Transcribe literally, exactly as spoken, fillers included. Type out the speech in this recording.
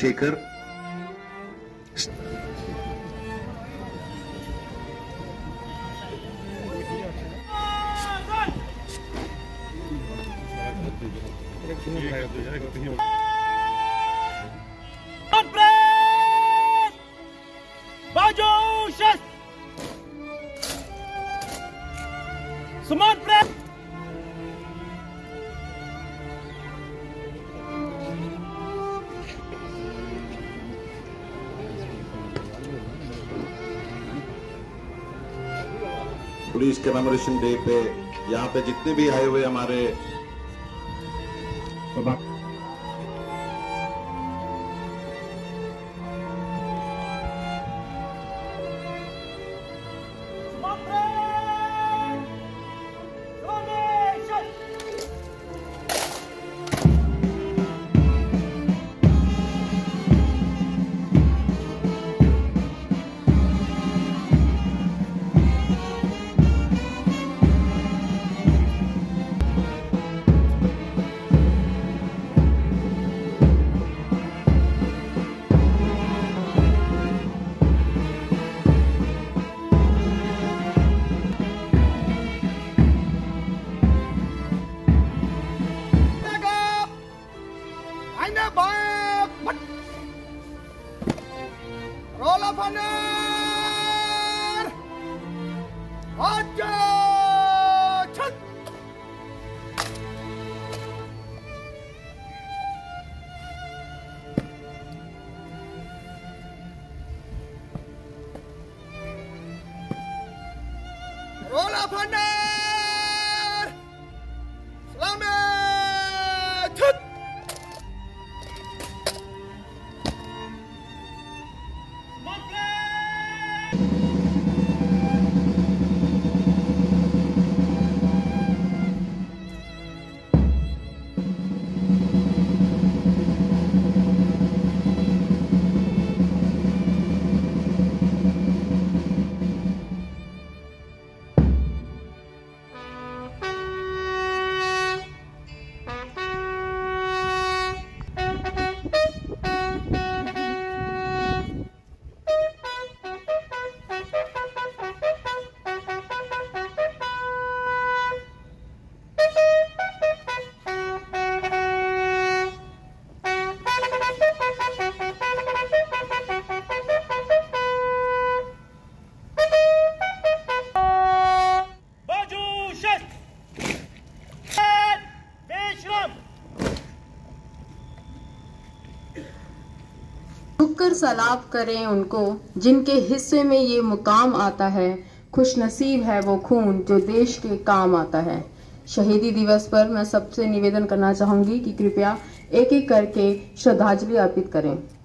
Chandrashekhar. Smart press. Police commemoration day पे यहाँ पे जितने भी आए हुए हमारे Roll of honor! Attention! Roll of honor! Salamat! झुककर सलाम करें उनको जिनके हिस्से में ये मुकाम आता है। खुश नसीब है वो खून जो देश के काम आता है। शहीदी दिवस पर मैं सबसे निवेदन करना चाहूंगी कि कृपया एक एक करके श्रद्धांजलि अर्पित करें।